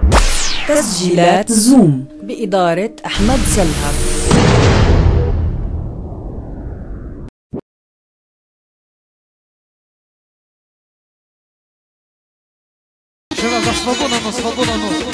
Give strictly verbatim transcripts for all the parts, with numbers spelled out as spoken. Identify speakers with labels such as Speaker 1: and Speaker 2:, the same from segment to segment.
Speaker 1: تسجيلات زوم بإدارة أحمد سلهب.
Speaker 2: شباب بس فضونا نص فضونا نص.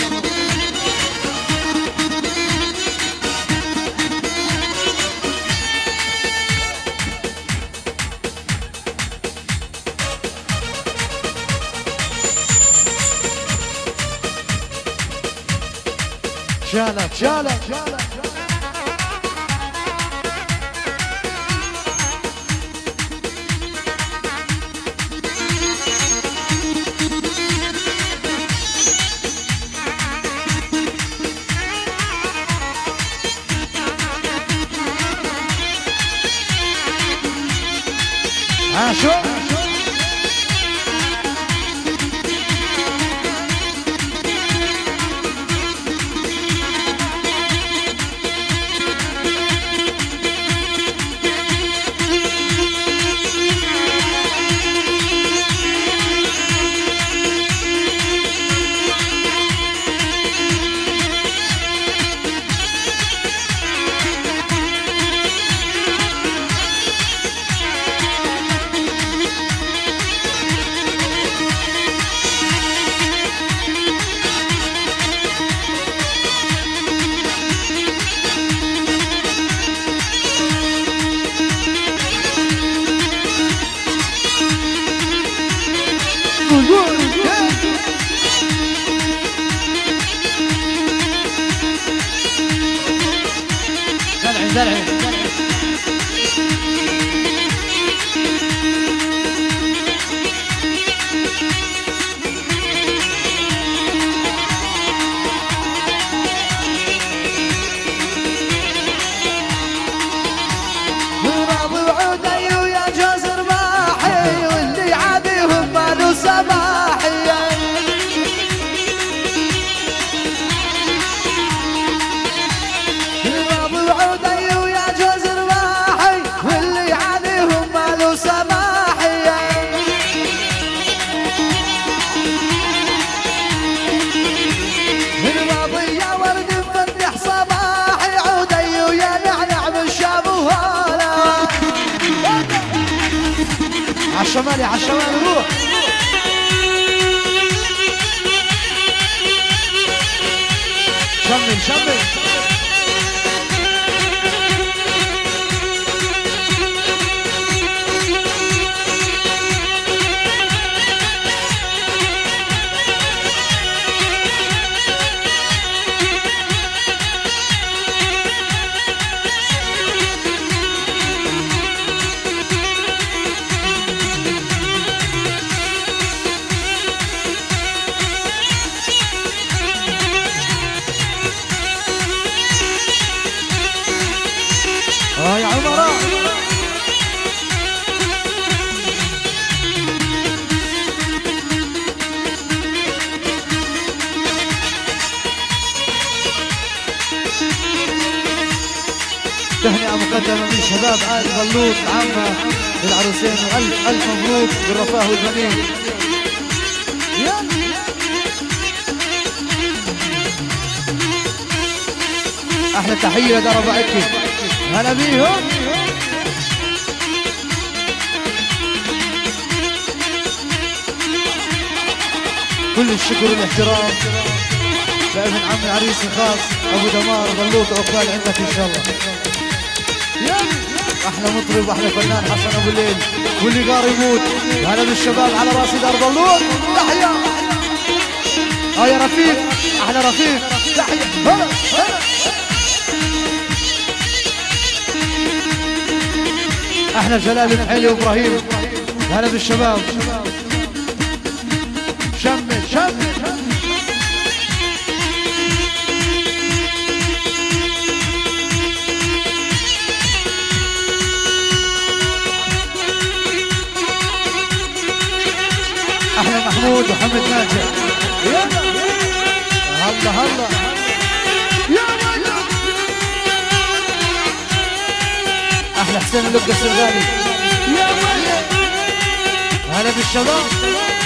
Speaker 2: شالت شالت شالت عاشو زرعي
Speaker 3: راضي وعودي ويا جوز رباحي واللي عاديهم مالو سماحي راضي وعودي ويا جوز رباحي واللي عاديهم مالو سماحي راضي يا ورد مفتح صباحي عودي ويا نعنع من شابوها
Speaker 2: عالشمالي عالشمالي روح. شمل شمل اه يا عمراء تهنئة مقدمة من شباب آل بلوط العامة للعروسين وألف ألف مبروك بالرفاه والبنين. أحلى تحية لدار ربعتي هلا بيهم. كل الشكر والاحترام لابن عم العريس الخاص ابو دمار بلوط عقبال عندك ان شاء الله. احلى مطرب واحلى فنان حسن ابو الليل واللي قار يموت. هلا بالشباب على راسي دار بلوط تحية. اه يا رفيق احلى رفيق تحية. هلا هلا احنا جلال بن علي وابراهيم. هلا بالشباب شمل شمل احنا محمود وحمد ناجح. هلا هلا احلى حسين اللقة السرغالي. هلا بالشباب